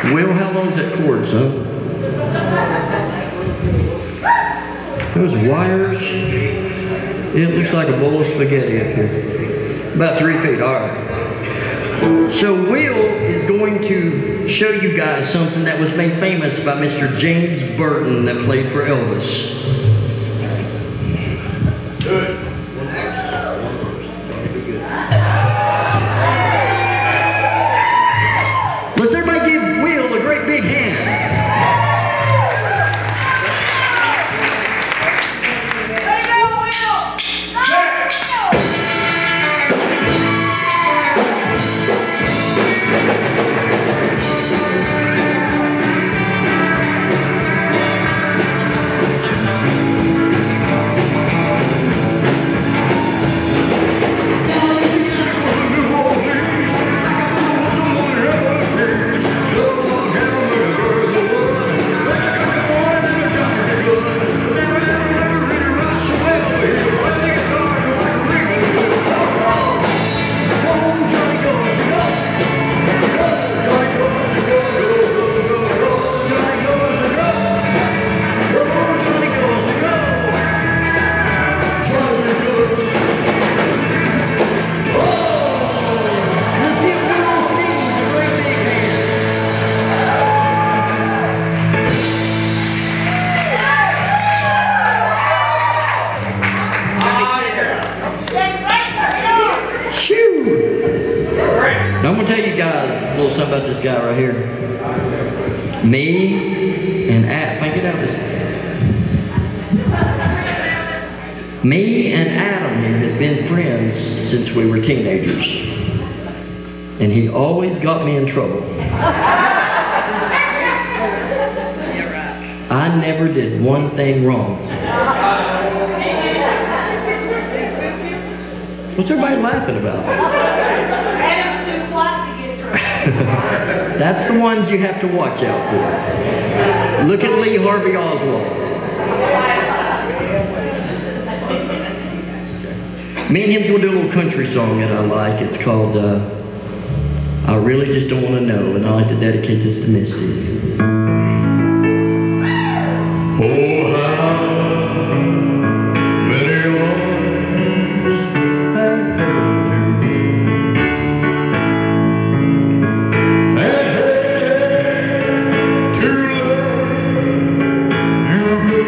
Will, how long's that cord, son? Those wires, it looks like a bowl of spaghetti up here. About 3 feet, all right. So Will is going to show you guys something that was made famous by Mr. James Burton that played for Elvis. Good. Let's everybody give Will a great big hand. Now I'm going to tell you guys a little something about this guy right here. Me and Adam, get out of this. Me and Adam here has been friends since we were teenagers. And he always got me in trouble. I never did one thing wrong. What's everybody laughing about? That's the ones you have to watch out for. Look at Lee Harvey Oswald. Me and him's going to do a little country song that I like. It's called I Really Just Don't Want to Know, and I like to dedicate this to Misty. Oh, how many arms have held you, and hated to let you go.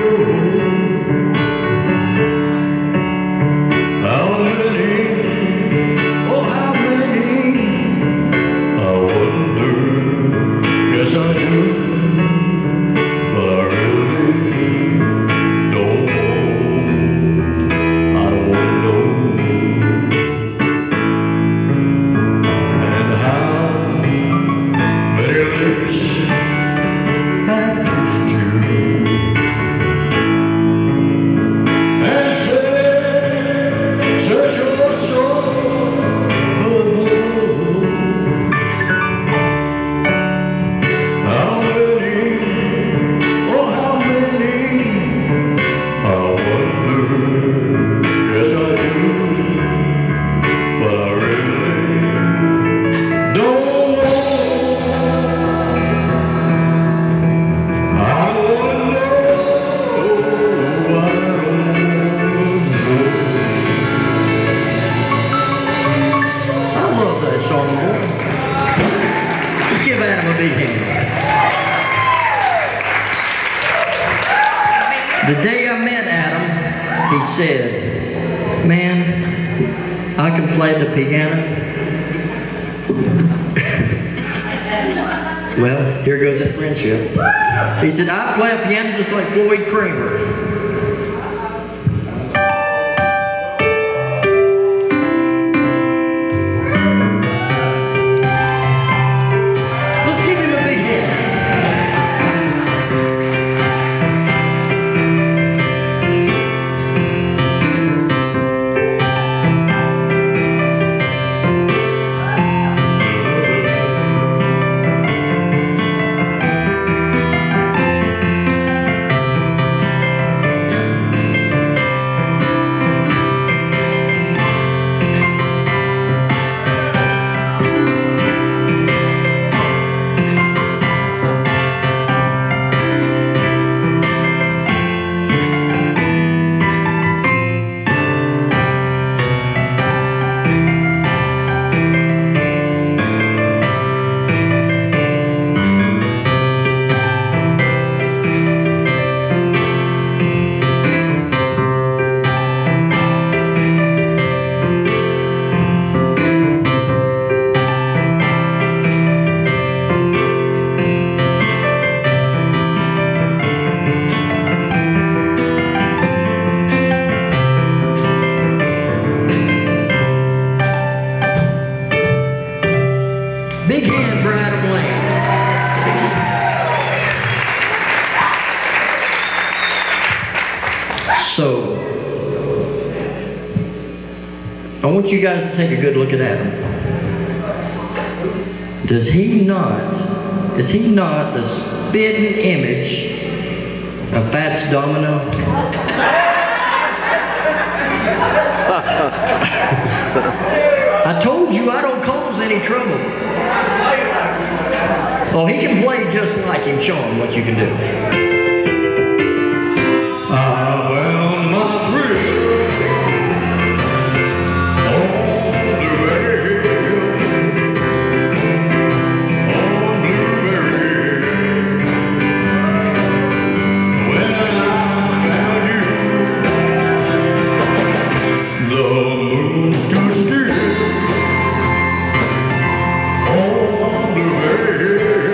How many, oh how many, I wonder, yes I do, but I really don't want to know. And how many lips have kissed you and said such a strong blow. How many, oh how many, I wonder, yes I do, but I really don't want. I wanna know, I love that song, boy. Let's give Adam a big hand. The day I met Adam, he said, "Man, I can play the piano." Well, here goes that friendship. He said, "I play a piano just like Floyd Kramer." Let's give him a big hand. Adam Lane. So, I want you guys to take a good look at Adam. Is he not the spitting image of Fats Domino? I told you I don't cause any trouble. Oh, he can play just like him. Show him what you can do. I found my thrill on the rail, on Blueberry. When I found you, the moon stood still on the rail.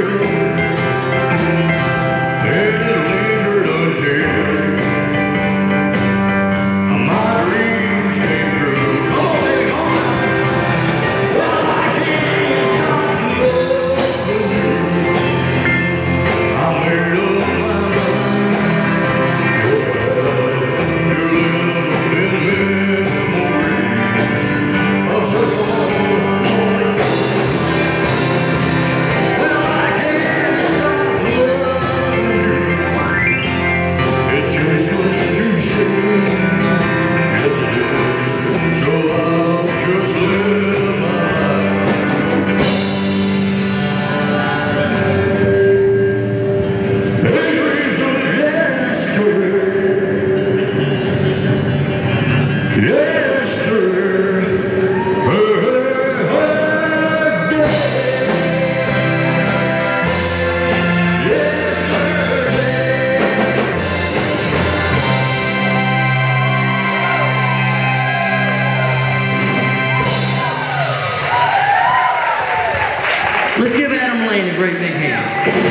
Let's give Adam Lane a great big hand.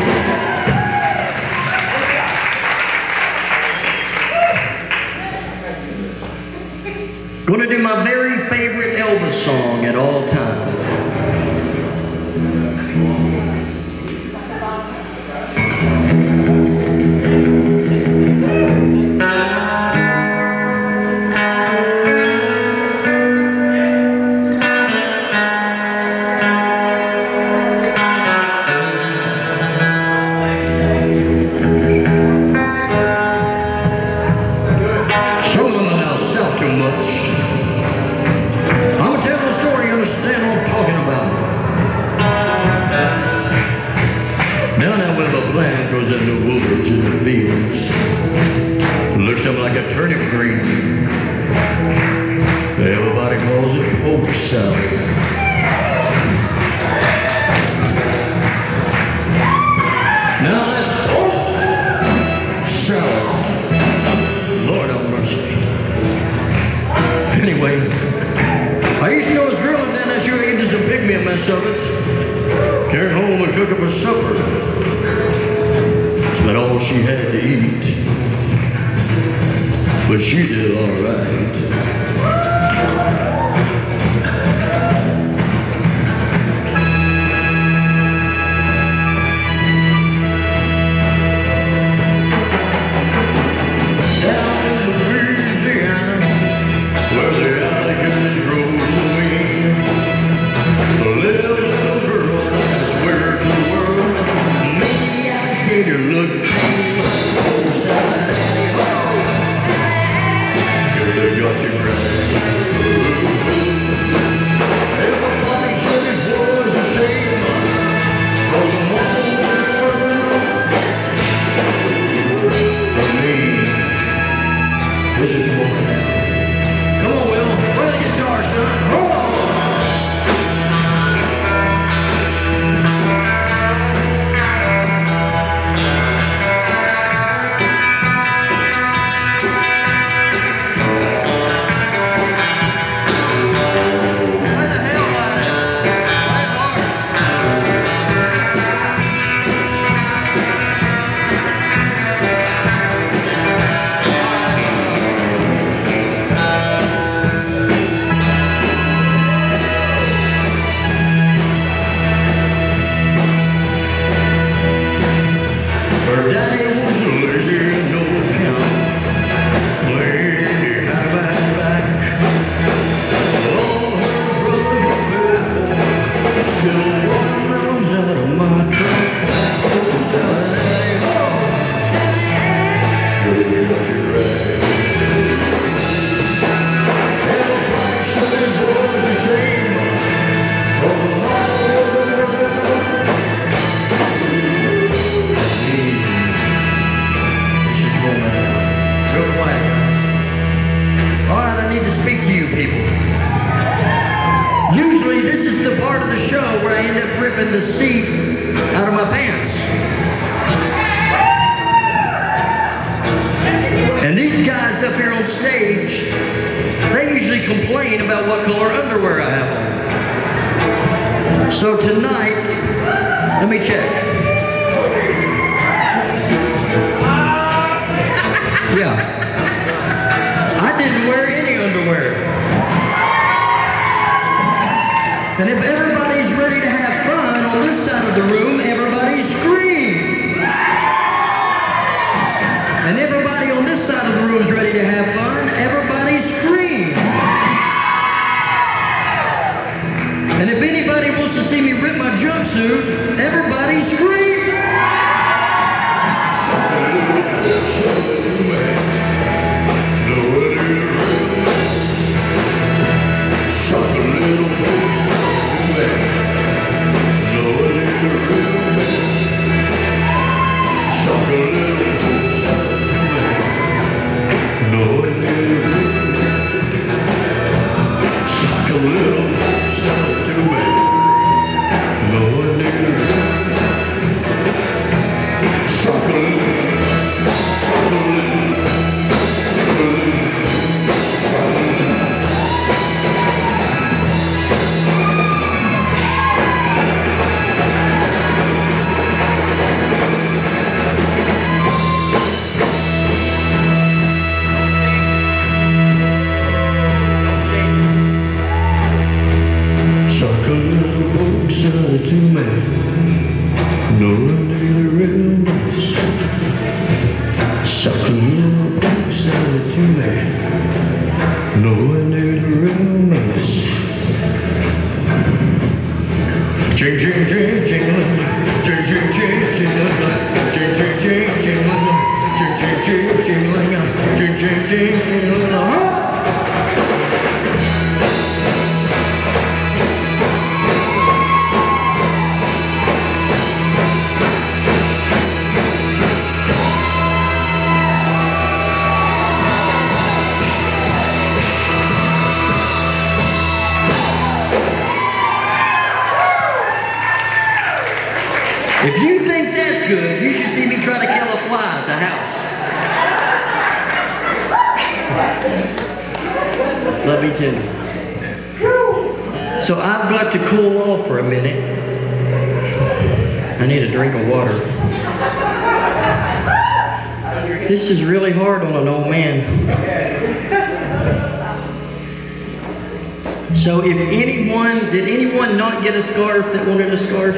Gonna do my very favorite Elvis song at all times. Goes in the woods and the fields, looks up like a turnip green. Everybody calls it poke salad. Now that's poke salad. Lord have mercy. Anyway, I used to know this girl, and then I sure ate just a pygmy mess of it. Carried home and cooked up for supper. But all she had to eat, but she did all right. Down in Louisiana, where the alligators grow so mean, the little girl, I swear to the world, me alligator look. Got you, out of my pants. And these guys up here on stage, they usually complain about what color underwear I have on. So tonight, let me check. Yeah. I didn't wear any underwear. And if everybody's ready to have fun on this side of the room, everybody scream. And everybody on this side of the room is ready to have fun, everybody scream. And if anybody wants to see me rip my jumpsuit, everybody scream. If you think that's good, you should see me try to kill a fly at the house. Love me too. So I've got to cool off for a minute. I need a drink of water. This is really hard on an old man. So if anyone, did anyone not get a scarf that wanted a scarf?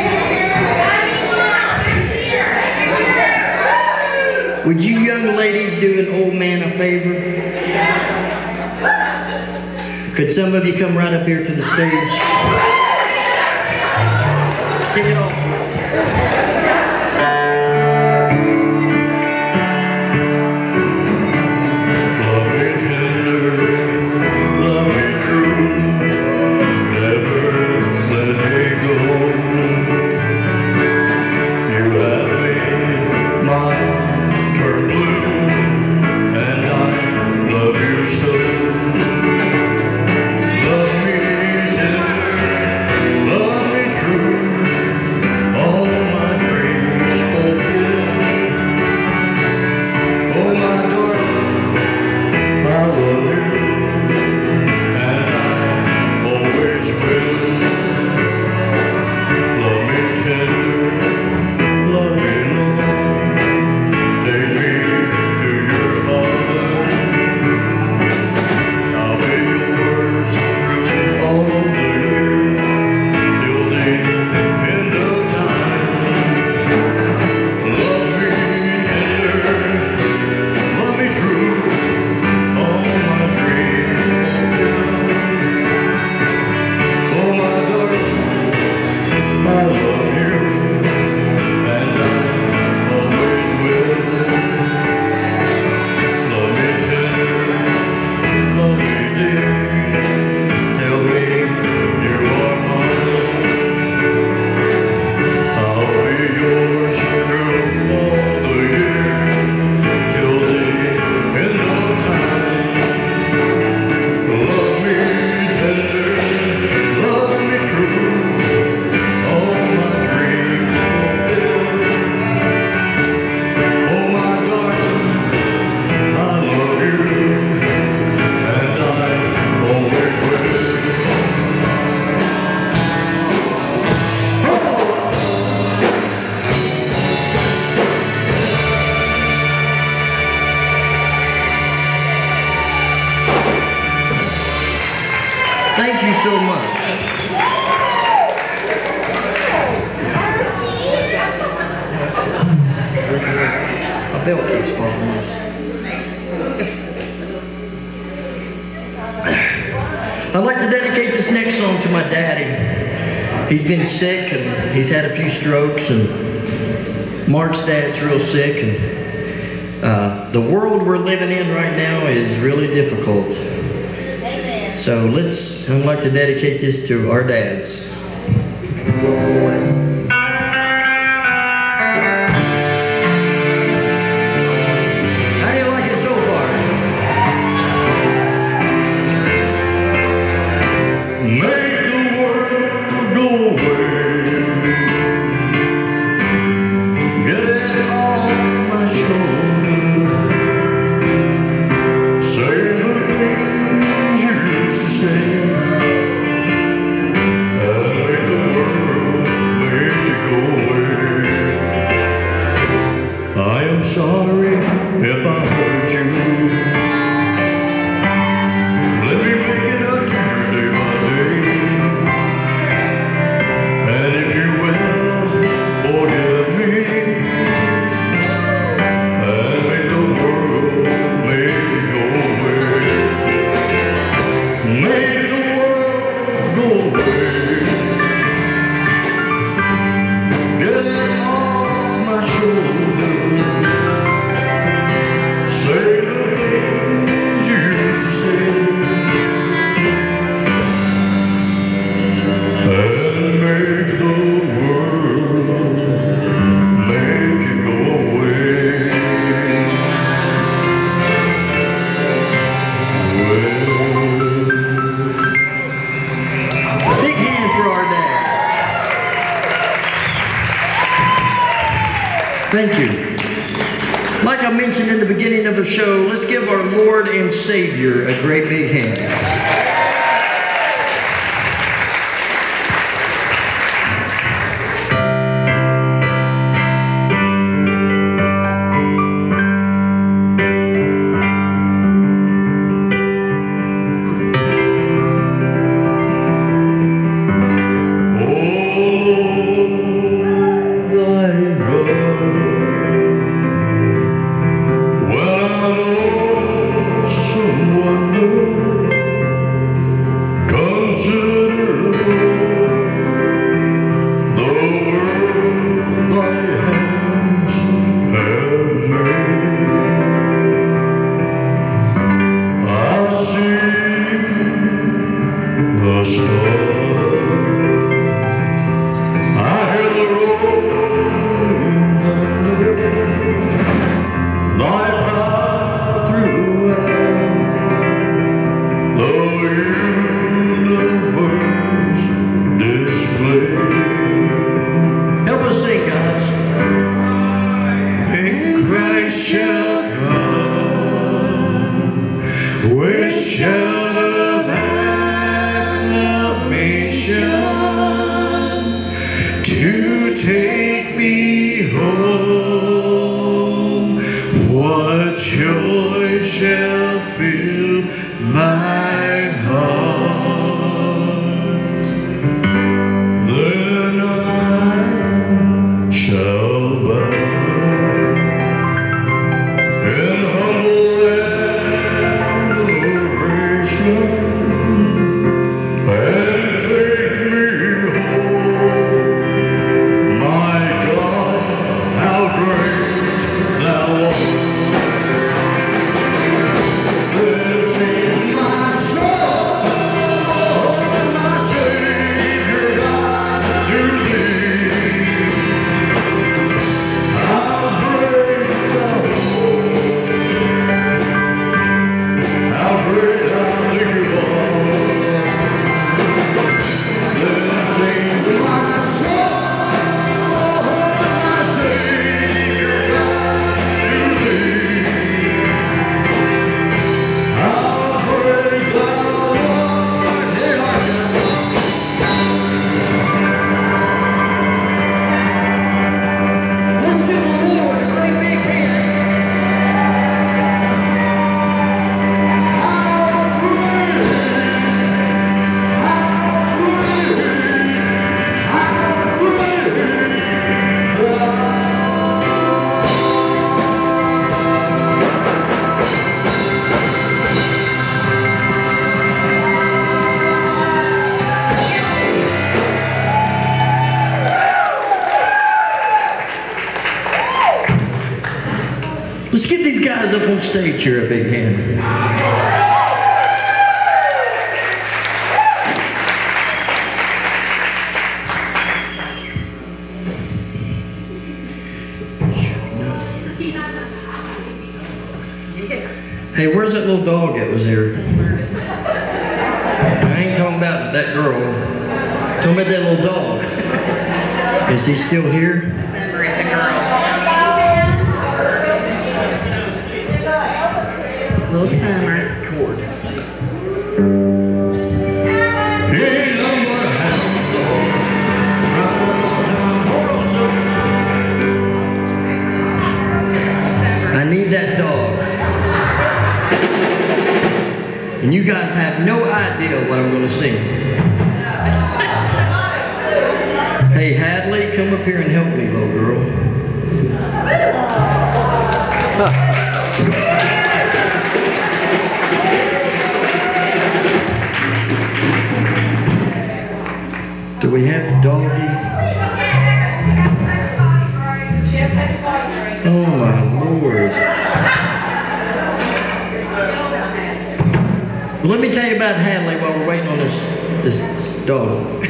Would you young ladies do an old man a favor? Could some of you come right up here to the stage? Kick it off. Oh so much. My belt keeps falling loose. I'd like to dedicate this next song to my daddy. He's been sick and he's had a few strokes, and Mark's dad's real sick, and the world we're living in right now is really difficult. So I'd like to dedicate this to our dads. Thank you. Like I mentioned in the beginning of the show, let's give our Lord and Savior a great big hand. And take me home, my God. Let's get these guys up on stage here, a big hand. Hey, where's that little dog that was there? I ain't talking about that girl. I'm talking about that little dog. Is he still here? It's a girl. Little Summer. I need that dog. And you guys have no idea what I'm going to sing. Hey, Hadley, come up here and help me, little girl. Do we have the doggy? Oh my Lord. Well, let me tell you about Hadley while we're waiting on this dog.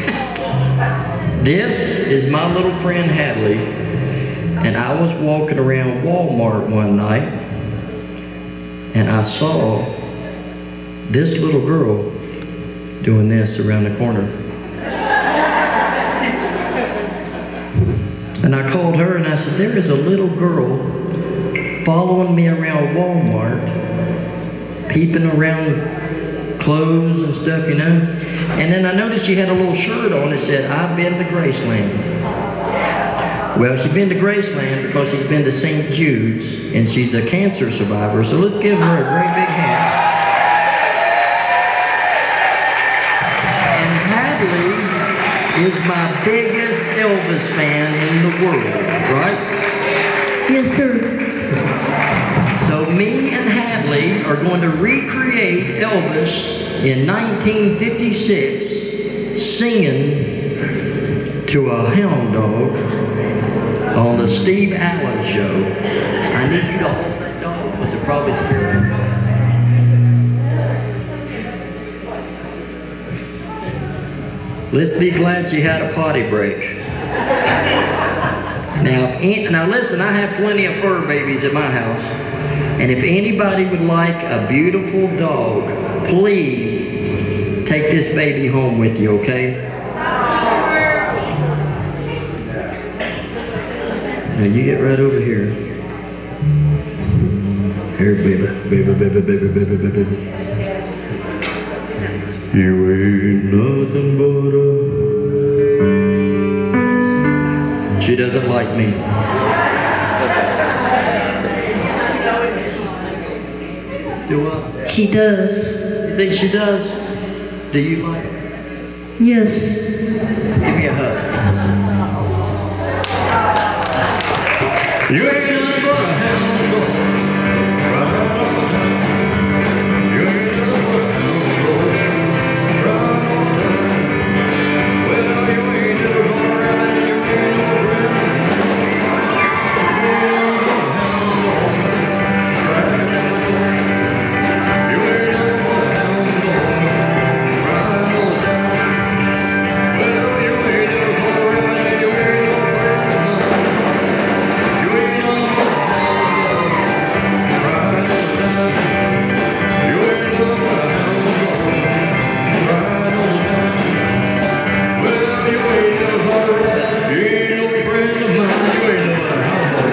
This is my little friend Hadley, and I was walking around Walmart one night, and I saw this little girl doing this around the corner. And I called her and I said, there is a little girl following me around Walmart, peeping around clothes and stuff, you know. And then I noticed she had a little shirt on that said, I've been to Graceland. Well, she's been to Graceland because she's been to St. Jude's, and she's a cancer survivor. So let's give her a great big hand. And Hadley is my biggest Elvis fan in the world, right? Yes, sir. So me and Hadley are going to recreate Elvis in 1956 singing to a hound dog on the Steve Allen Show. I need you to hold that dog because it probably scared him. Let's be glad she had a potty break. Now listen, I have plenty of fur babies at my house. And if anybody would like a beautiful dog, please take this baby home with you, okay? Now you get right over here. Here, baby, baby, baby, baby, baby, baby. You ain't nothing but a... She doesn't like me. Do what? She does. You think she does? Do you like her? Yes. Give me a hug. You ain't nothing but a hound dog. You ain't nothing but a hound dog. Right on time. Well, you ain't never gonna rabbit and you ain't no friend. You ain't nothing but a hound dog. Right on time. You ain't nothing but a hound dog. Right on time. Well, you ain't never gonna rabbit and you ain't no friend. You ain't nothing but a hound dog. Right on time. You ain't nothing but a hound dog. Right on time. Well, you ain't never gonna rabbit. You ain't no friend of mine. You ain't no but a hound dog.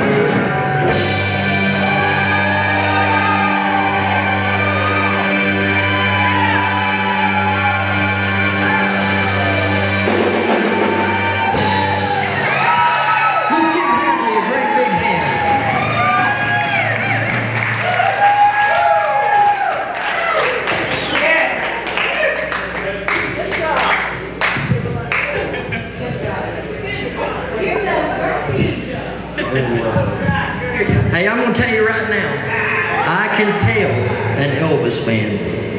Let's give Hadley a great big hand. Hey, I'm going to tell you right now, I can tell an Elvis fan.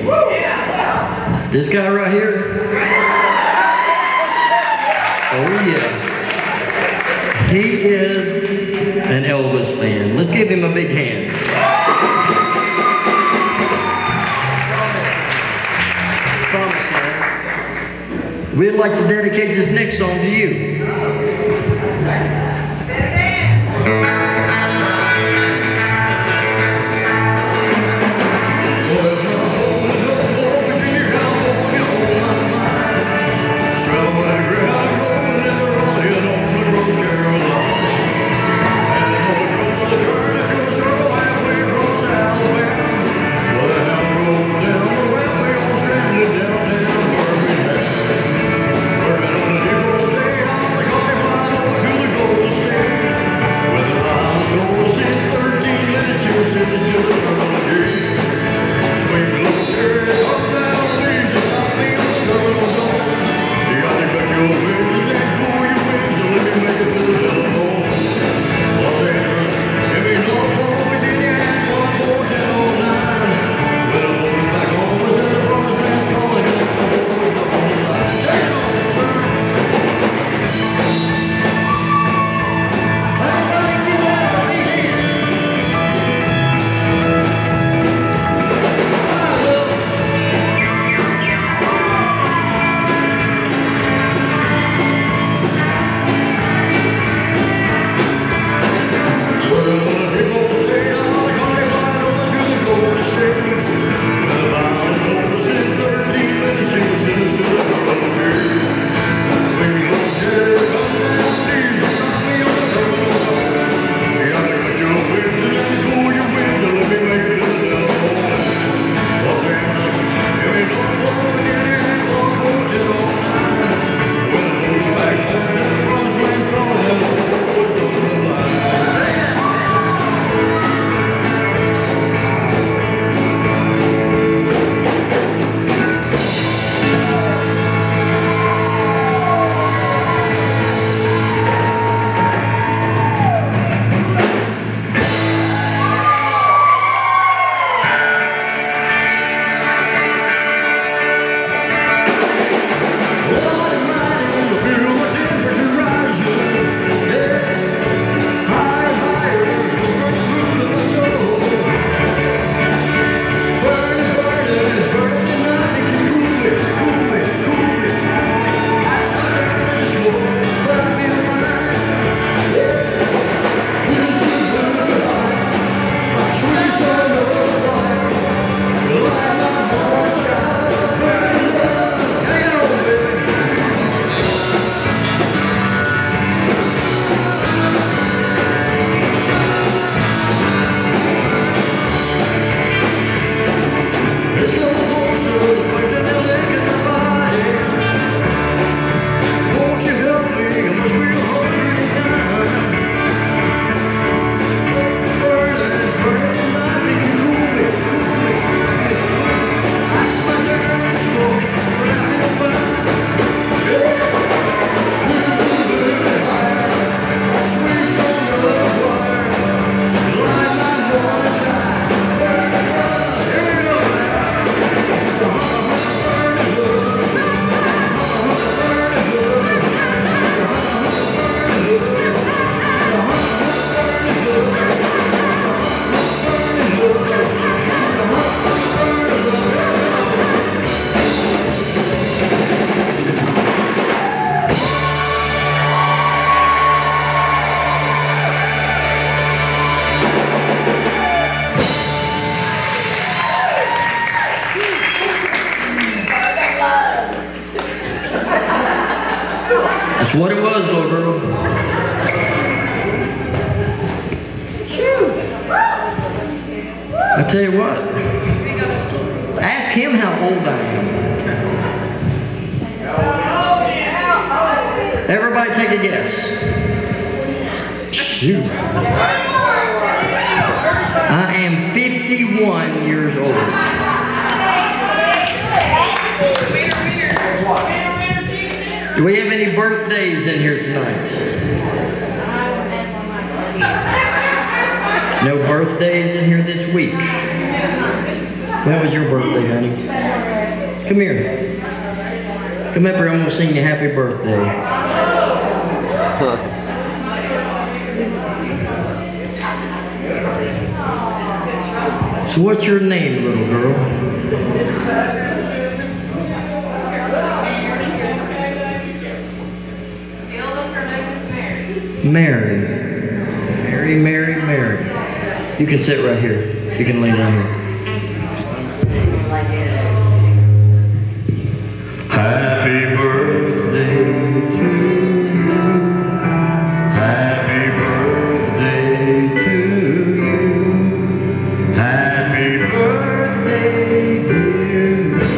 This guy right here. Oh yeah. He is an Elvis fan. Let's give him a big hand. We'd like to dedicate this next song to you. That's what it was, little girl. I tell you what. Ask him how old I am. Everybody take a guess. Shoot. I am 51 years old. Do we have any birthdays in here tonight? No birthdays in here this week. When was your birthday, honey? Come here. Come up here, I'm going to sing you happy birthday. So what's your name, little girl? Mary. Mary. You can sit right here. You can lean right here. Happy birthday to you. Happy birthday to you. Happy birthday, dear me.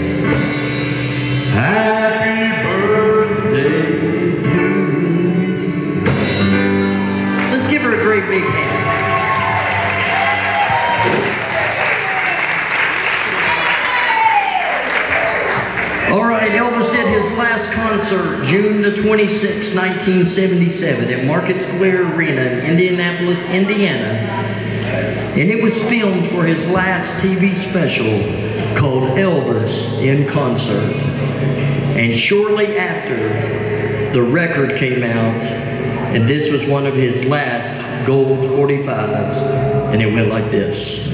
Happy birthday to you. Let's give her a great big hand. All right, Elvis did his last concert June the 26th, 1977 at Market Square Arena in Indianapolis, Indiana. And it was filmed for his last TV special called Elvis in Concert. And shortly after, the record came out, and this was one of his last gold 45s, and it went like this.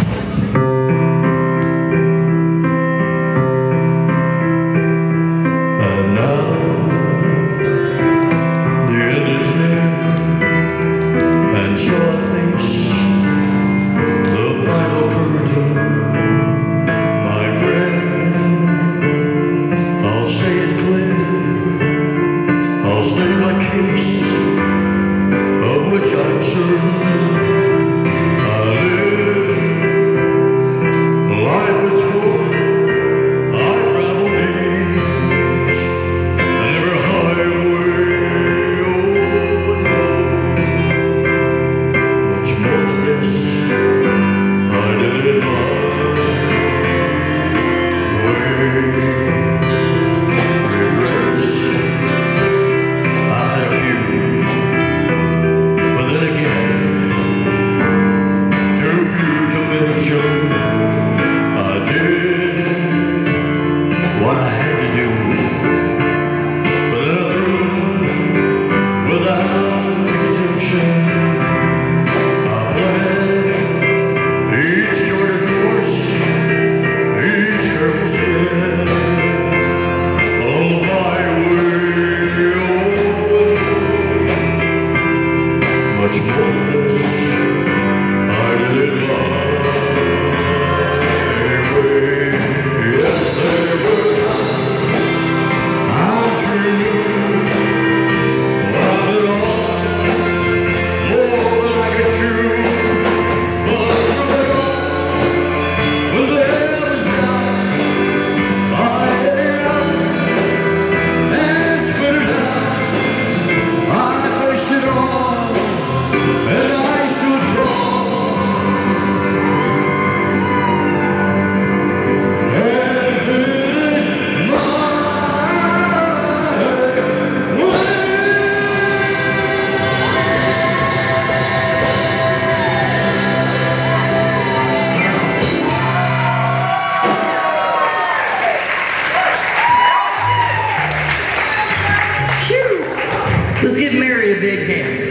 Let's give Mary a big hand.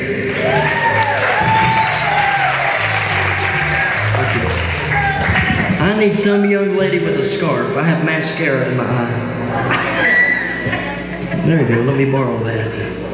I need some young lady with a scarf. I have mascara in my eye. There you go. Let me borrow that.